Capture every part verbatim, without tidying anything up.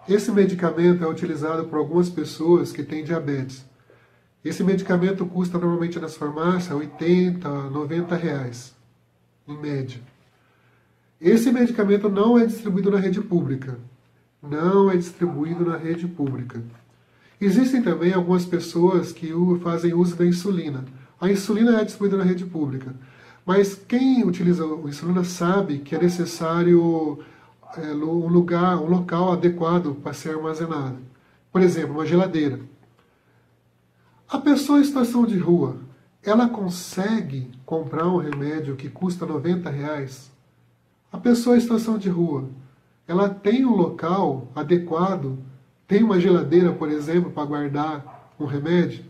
Esse medicamento é utilizado por algumas pessoas que têm diabetes. Esse medicamento custa normalmente nas farmácias oitenta, noventa reais, em média. Esse medicamento não é distribuído na rede pública. Não é distribuído na rede pública. Existem também algumas pessoas que fazem uso da insulina. A insulina é distribuída na rede pública. Mas quem utiliza a insulina sabe que é necessário é, um lugar, um local adequado para ser armazenado. Por exemplo, uma geladeira. A pessoa em situação de rua, ela consegue comprar um remédio que custa noventa reais? A pessoa em situação de rua, ela tem um local adequado, tem uma geladeira, por exemplo, para guardar um remédio?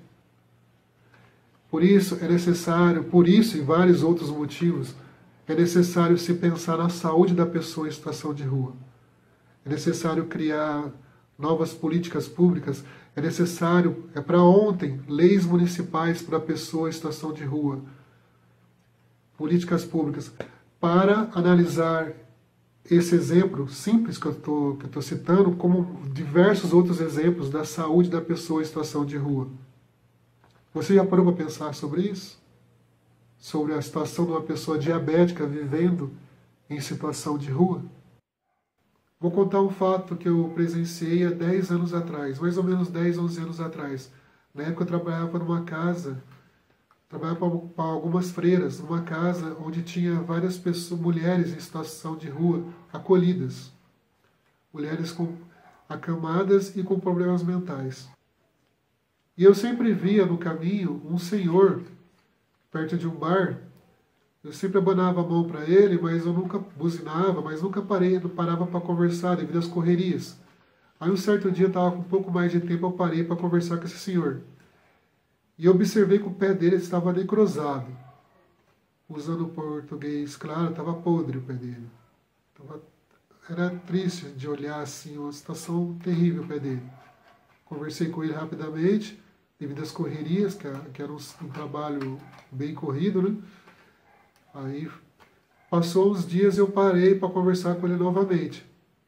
Por isso é necessário, por isso e vários outros motivos, é necessário se pensar na saúde da pessoa em situação de rua. É necessário criar novas políticas públicas, é necessário, é para ontem, leis municipais para a pessoa em situação de rua. Políticas públicas para analisar esse exemplo simples que eu estou que eu estou citando, como diversos outros exemplos da saúde da pessoa em situação de rua. Você já parou para pensar sobre isso? Sobre a situação de uma pessoa diabética vivendo em situação de rua? Vou contar um fato que eu presenciei há dez anos atrás, mais ou menos dez, onze anos atrás. Na época eu trabalhava numa casa, trabalhava para algumas freiras, numa casa onde tinha várias pessoas, mulheres em situação de rua, acolhidas. Mulheres com, acamadas e com problemas mentais. E eu sempre via no caminho um senhor, perto de um bar. Eu sempre abanava a mão para ele, mas eu nunca buzinava, mas nunca parei, não parava para conversar devido às correrias. Aí um certo dia eu estava com um pouco mais de tempo, eu parei para conversar com esse senhor. E eu observei que o pé dele estava necrosado. Usando o português claro, estava podre o pé dele. Tava, era triste de olhar assim, uma situação terrível o pé dele. Conversei com ele rapidamente, devido às correrias, que, que era um, um trabalho bem corrido, né? Aí, passou uns dias, eu parei para conversar com ele novamente.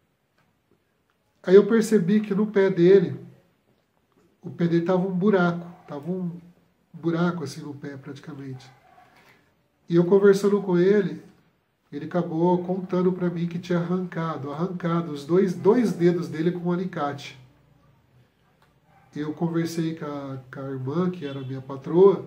Aí eu percebi que no pé dele, o pé dele estava um buraco, estava um buraco assim no pé praticamente. E eu conversando com ele, ele acabou contando para mim que tinha arrancado, arrancado os dois, dois dedos dele com um alicate. Eu conversei com a, com a irmã, que era minha patroa,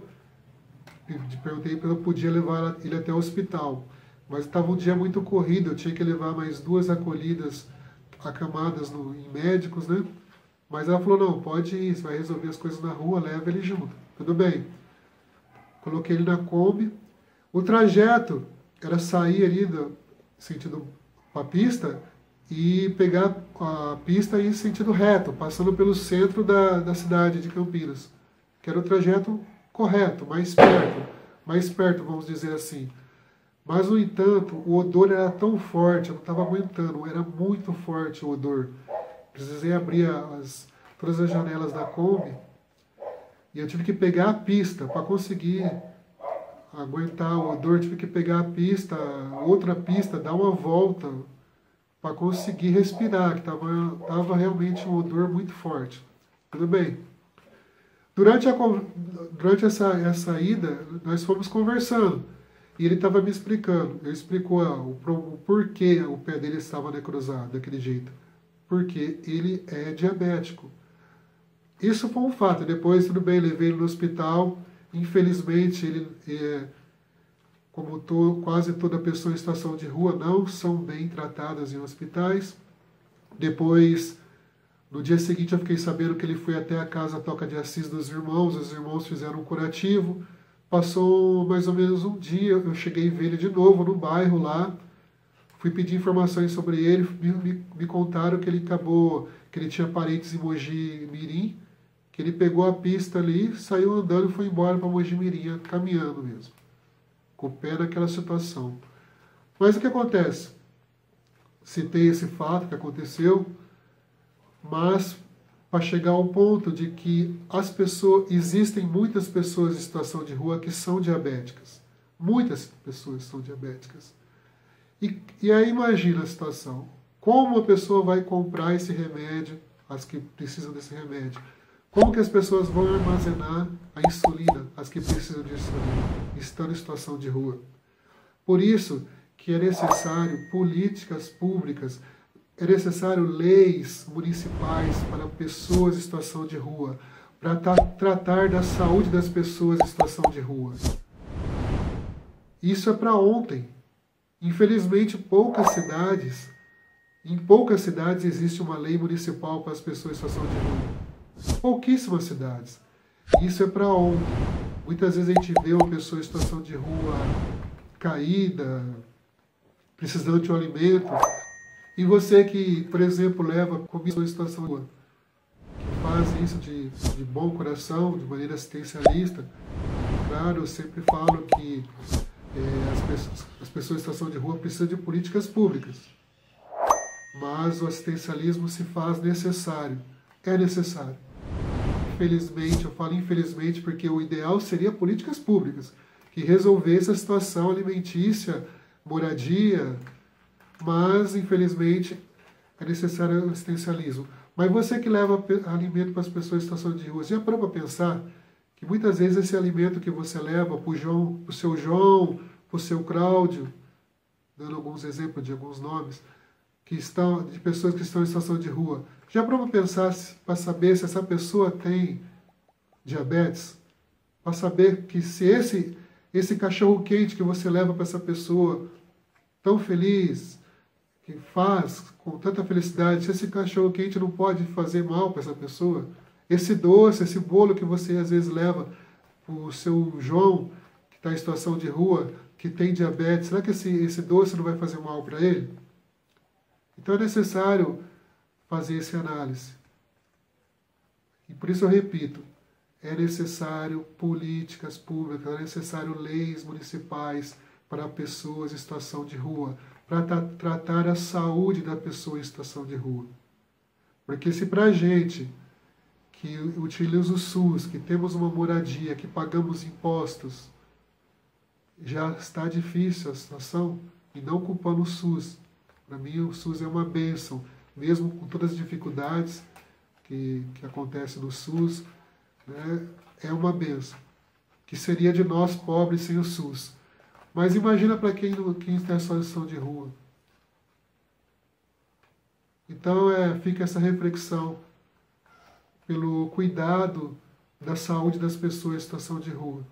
e perguntei se eu podia levar ele até o hospital. Mas estava um dia muito corrido, eu tinha que levar mais duas acolhidas acamadas no, em médicos, né? Mas ela falou, não, pode ir, você vai resolver as coisas na rua, leva ele junto. Tudo bem. Coloquei ele na Kombi. O trajeto era sair ali do sentido para a pista e pegar a pista em sentido reto, passando pelo centro da, da cidade de Campinas, que era o trajeto correto, mais perto, mais perto, vamos dizer assim. Mas, no entanto, o odor era tão forte, eu não estava aguentando, era muito forte o odor. Precisei abrir as, todas as janelas da Kombi e eu tive que pegar a pista para conseguir aguentar o odor, tive que pegar a pista, outra pista, dar uma volta para conseguir respirar, que estava tava realmente um odor muito forte. Tudo bem. Durante, a, durante essa, essa ida, nós fomos conversando. E ele estava me explicando. Ele explicou ah, o, o porquê o pé dele estava necrosado daquele jeito. Porque ele é diabético. Isso foi um fato. Depois, tudo bem, levei ele no hospital. Infelizmente, ele, é, como to, quase toda pessoa em situação de rua, não são bem tratadas em hospitais. Depois, no dia seguinte, eu fiquei sabendo que ele foi até a casa Toca de Assis dos irmãos. Os irmãos fizeram um curativo. Passou mais ou menos um dia, eu cheguei a ver ele de novo no bairro lá. Fui pedir informações sobre ele, me, me, me contaram que ele acabou, que ele tinha parentes em Mogi Mirim, que ele pegou a pista ali, saiu andando e foi embora para Mogi Mirim, caminhando mesmo. Com o pé naquela situação. Mas o que acontece? Citei esse fato que aconteceu, mas para chegar ao ponto de que as pessoas, existem muitas pessoas em situação de rua que são diabéticas. Muitas pessoas são diabéticas. E, e aí imagina a situação. Como a pessoa vai comprar esse remédio, as que precisam desse remédio? Como que as pessoas vão armazenar a insulina, as que precisam de insulina, estando em situação de rua? Por isso que é necessário políticas públicas, é necessário leis municipais para pessoas em situação de rua, para tratar da saúde das pessoas em situação de rua. Isso é para ontem. Infelizmente, poucas cidades, em poucas cidades existe uma lei municipal para as pessoas em situação de rua. Pouquíssimas cidades. Isso é para ontem. Muitas vezes a gente vê uma pessoa em situação de rua caída, precisando de um alimento, e você que, por exemplo, leva comida em situação de rua, que faz isso de, de bom coração, de maneira assistencialista, claro, eu sempre falo que é, as, pessoas, as pessoas em situação de rua precisam de políticas públicas, mas o assistencialismo se faz necessário, é necessário. Infelizmente, eu falo infelizmente porque o ideal seria políticas públicas, que resolvessem a situação alimentícia, moradia, mas, infelizmente, é necessário o assistencialismo. Mas você que leva alimento para as pessoas em situação de rua, já parou para pensar que muitas vezes esse alimento que você leva para o João, para o seu João, para o seu Cláudio, dando alguns exemplos de alguns nomes, que estão, de pessoas que estão em situação de rua, já parou para pensar para saber se essa pessoa tem diabetes? Para saber que se esse, esse cachorro quente que você leva para essa pessoa tão feliz, que faz com tanta felicidade, se esse cachorro quente não pode fazer mal para essa pessoa, esse doce, esse bolo que você às vezes leva para o seu João, que está em situação de rua, que tem diabetes, será que esse, esse doce não vai fazer mal para ele? Então é necessário fazer essa análise. E por isso eu repito, é necessário políticas públicas, é necessário leis municipais para pessoas em situação de rua, para tra tratar a saúde da pessoa em situação de rua. Porque se para a gente, que utiliza o SUS, que temos uma moradia, que pagamos impostos, já está difícil a situação, e não culpando o SUS. Para mim o SUS é uma bênção, mesmo com todas as dificuldades que, que acontecem no SUS, né, é uma bênção, que seria de nós pobres sem o SUS. Mas imagina para quem, quem está em situação de rua. Então é, fica essa reflexão pelo cuidado da saúde das pessoas em situação de rua.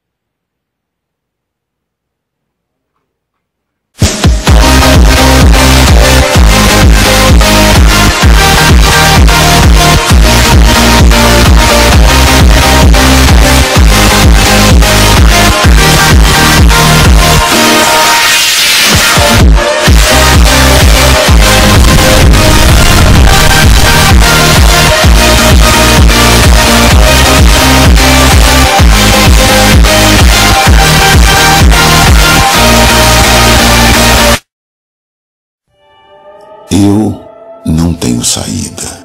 Eu não tenho saída.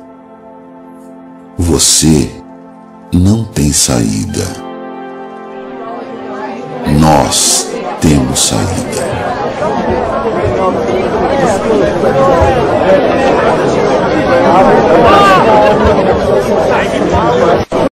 Você não tem saída. Nós temos saída.